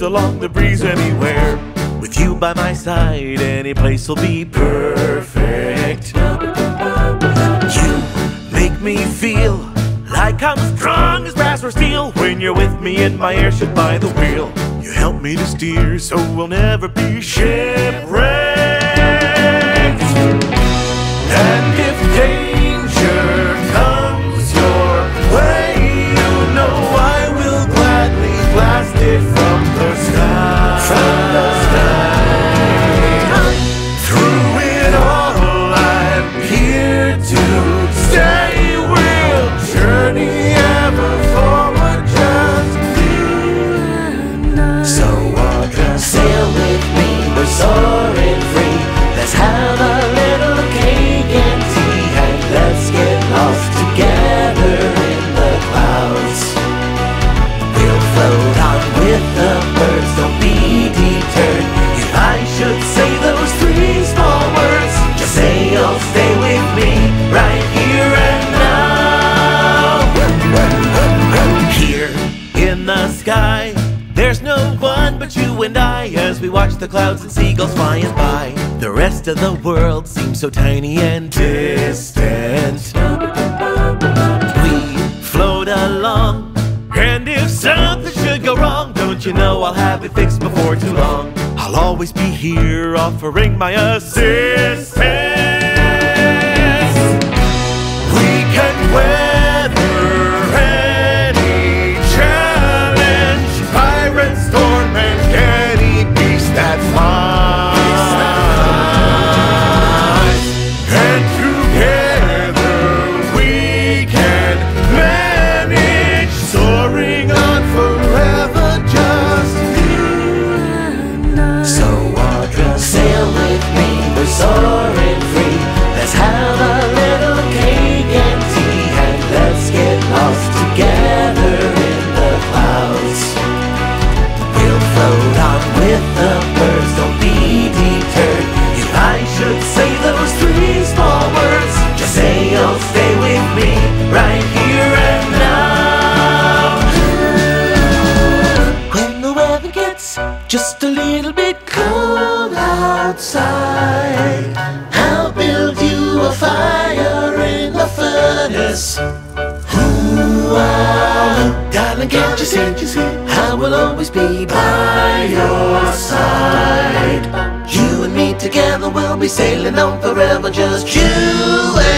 along the breeze anywhere. With you by my side, any place will be perfect. You make me feel like I'm strong as brass or steel. When you're with me in my airship by the wheel, you help me to steer so we'll never be shipwrecked. And if danger comes your way, you know I will gladly blast it from the sky. From the sky. Through it all, I'm here to stay. We'll journey ever forward, just you and I. So walk a sail with me, we're soaring free. Let's have a little cake and tea, and let's get lost together in the clouds. We'll float on with the birds, don't be deterred. If I should say those three small words, just say you'll stay with me right here and now. Here in the sky, there's no one but you and I, as we watch the clouds and seagulls flying by. The rest of the world seems so tiny and distant. We float along, and if something should go wrong, don't you know I'll have it fixed before too long. I'll always be here offering my assistance. We can weather any challenge, pirate, storm, and any beast that flies. And together we can manage, soaring on forever, just you and I. So walk a sail with me, we're soaring free. Let's have a little cake and tea, and let's get lost together in the clouds. We'll float on with the birds, don't be deterred. If I should say those three small words, just say you'll stay with me right here and now. When the weather gets just a little bit cold outside, I'll build you a fire in the furnace. Ooh-ah. Darling, can't you see? I will always be by your side. You and me together, we'll be sailing on forever, just you and